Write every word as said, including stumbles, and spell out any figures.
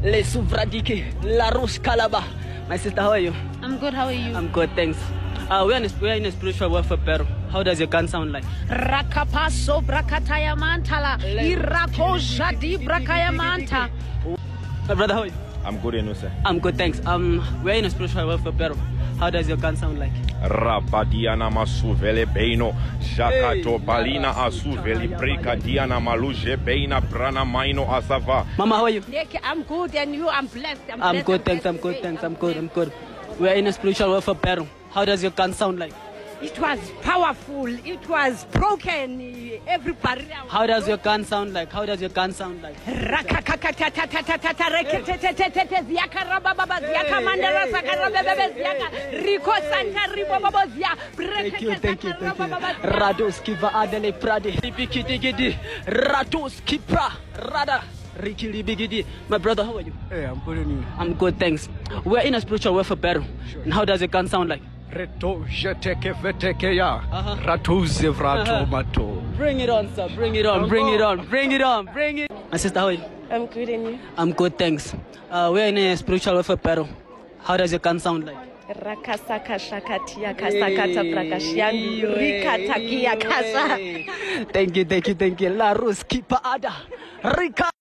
Le Suvradiki, La Rush Kalaba. My sister, how are you? I'm good, how are you? I'm good, thanks. Uh, we're, in a, we're in a spiritual warfare battle. How does your gun sound like? Rakapaso brakataya mantala. Irako jadi brakaya manta. My brother, how are you? I'm good, and you, sir? I'm good, thanks. Um, we're in a spiritual warfare battle. How does your gun sound like? Rabadiana masuvele beino, Jakato balina asuveli breka diana maluje beina brana maino asava. Mama, how are you? I'm good, and you? I'm blessed. I'm, I'm blessed. good, I'm thanks. I'm blessed good, today. thanks. I'm good, I'm good. We're in a spiritual warfare battle. How does your gun sound like? It was powerful. It was broken. Every barrier. How does your gun sound like? How does your gun sound like? Thank you, thank you, thank you. Rados kiva adele prade. Libikidigidi. Rados kipra. Rada. Rikili bigidi. My brother, how are you? Hey, I'm good, and you? I'm good, thanks. We're in a spiritual warfare battle. Sure. And how does your gun sound like? Reto jeteke veteke ya. Uh-huh. Ratu zevrato Uh-huh. mato. Bring it on, sir. Bring it on. Bring it on. Bring it on. Bring it. My sister, how are you? I'm good, and you? I'm good, thanks. Uh, we're in a spiritual warfare battle. How does your gun sound like? Rakasaka shakatia kasakata prakashian rikatakia kasa. Thank you, thank you, thank you. La Rus Kipa Ada. Rika.